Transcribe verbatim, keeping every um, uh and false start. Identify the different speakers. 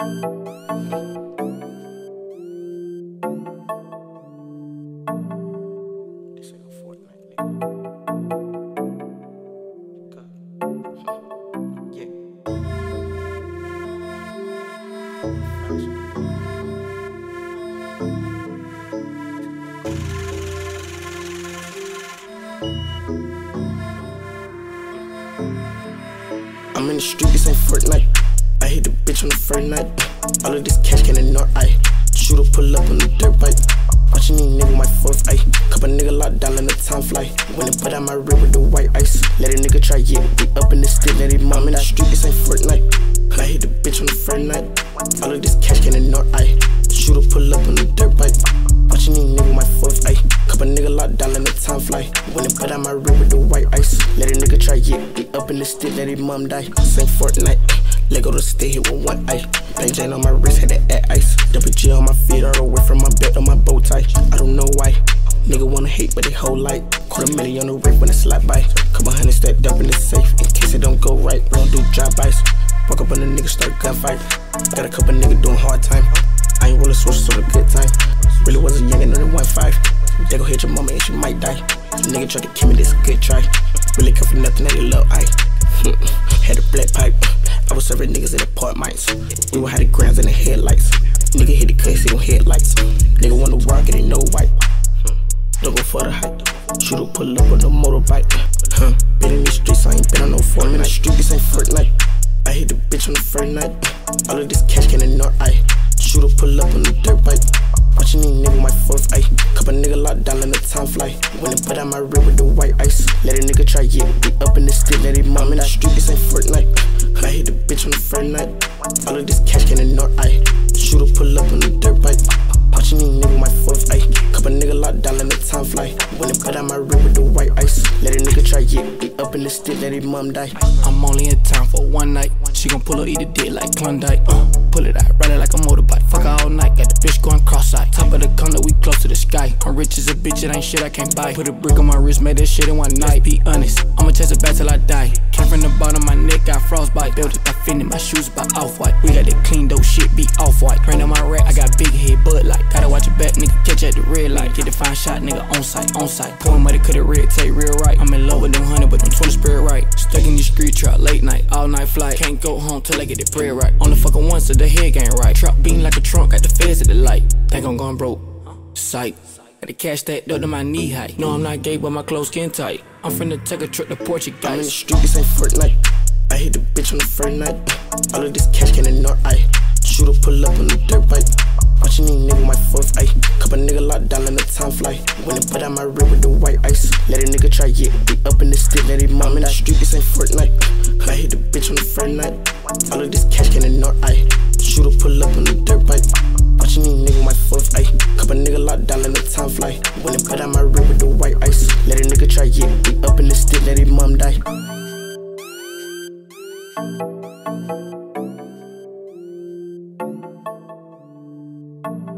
Speaker 1: I'm in the street, this ain't Fortnite. I hit the bitch on the first night. All of this cash can ignore, I shooter pull up on the dirt bike. Watching these niggas my fourth eye. Couple niggas locked down in the time fly. When they put out my rib with the white ice. Let a nigga try, yeah, we up in the stick, let it mom in the street, this ain't Fortnite. I hit the bitch on the first night. All of this cash can ignore, I shooter pull up on the dirt bike. Watching these niggas my fourth eye. Couple niggas locked down in the time fly. When they put out my rib with the white ice. Let a nigga try, yeah, we up in the stick, let it mom die. This ain't Fortnite. Let go to stay here with one eye. Plain Jane on my wrist, had that add ice. Double G on my feet, all the way from my belt on my bow tie. I don't know why. Nigga wanna hate, but they hold light. Quarter million on the rip when it slide by. Couple hundred stacked up in the safe, in case it don't go right. We don't do drive-bys. Walk up on the nigga, start gunfight. Got a couple niggas doing hard time. I ain't rollin' switch, so the good time. Really was a youngin' on the one five. They gon' hit your mama and she might die. Nigga try to kill me, this a good try. Really come for nothing, that they love I. Had a black pipe. I was serving niggas in the apartments. We would have the grams and the headlights. Nigga hit the case, he on headlights. Nigga wanna rock it, ain't no white. Don't go for the hype. Shooter pull up on the motorbike. Huh. Been in these streets, I ain't been on no Fortnite. I'm in the street, this ain't Fortnite. I hit the bitch on the first night. All of this cash can ignore, I shooter pull up on the dirt bike. Watching these niggas my fourth eye. Couple niggas locked down in the time fly. When they put out my rib with the white ice. Let a nigga try, yeah, we up in the stick, let it mom in the street, this ain't Fortnite. I hit the bitch on the first night. All of this cash can ignore, I shooter pull up on the dirt bike. Watching these niggas my fourth eye. Couple niggas locked down in the time fly. When they put out my rib with the white ice. Let a nigga try, yeah, we up in the stick, let it mom die.
Speaker 2: I'm only in town for one night. She gon' pull her, eat a dick like Klondike. Uh, pull it out, ride it like a motorbike. Fuck her all night, got the bitch going cross-eyed. Top of the condo, we close to the sky. I'm rich as a bitch, it ain't shit I can't buy. Put a brick on my wrist, made that shit in one night. Be honest, I'ma chase it back till I die. Came from the bottom, my neck got frostbite. Built it by Fendi, my shoes by Off-White. We got that clean dope shit, be Off-White. Rain on my rack, I got big head, Bud Light. Gotta watch your back, nigga, catch at the red light. Get the fine shot, nigga, on site, on site. Pouring money, cut it red, take real right. I'm in love with them honey, but them twenty spirit right. Stuck in the street trap, late night, all night flight. Can't go home till I get the bread right. On the fucking one, so the head ain't right. Trap bean like a trunk, got the feds at the light. Think I'm going broke, sight. Got the cash stacked up to my knee height. No, I'm not gay, but my clothes skin tight. I'm finna take a trip to Portugal.
Speaker 1: I'm in the street, this ain't Fortnite. I hit the bitch on the first night. All of this cash can ignore, I shooter pull up on the dirt bike. Watching these niggas my fourth eye. Couple niggas locked down in the time fly. When they put out my rib with the white ice. Let a nigga try, yeah, we up in the stick, let it mom in the street, this ain't Fortnite. I hit the bitch on the first night. All of this cash can ignore, I shooter pull up on the dirt bike. Watching these niggas my fourth eye. Couple niggas locked down in the time fly. When they put out my rib with the white ice. Let a nigga try, yeah, we up in the stick, let it mom die.
Speaker 3: Thank you.